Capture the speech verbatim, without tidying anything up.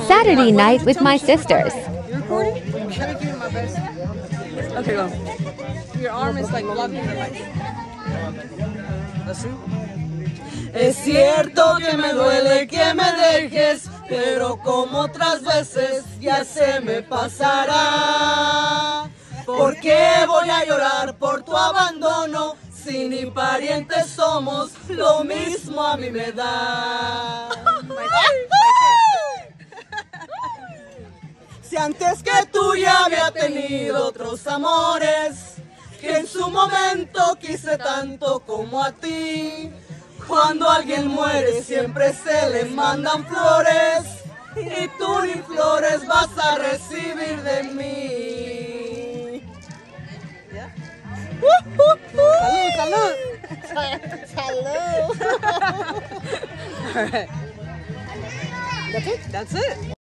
Saturday night with my sisters. You recording? Let me give you my best. Okay, go. Your arm is like blocking the light. Así. Es cierto que me duele que me dejes, pero como otras veces ya se me pasará. ¿Por qué voy a llorar por tu abandono? Si ni parientes somos, lo mismo a mí me da. Si antes que tú ya había tenido otros amores, que en su momento quise tanto como a ti. Cuando alguien muere siempre se le mandan flores, y tú ni flores vas a recibir de mí. Salud, salud. Salud. All right. That's it. That's it.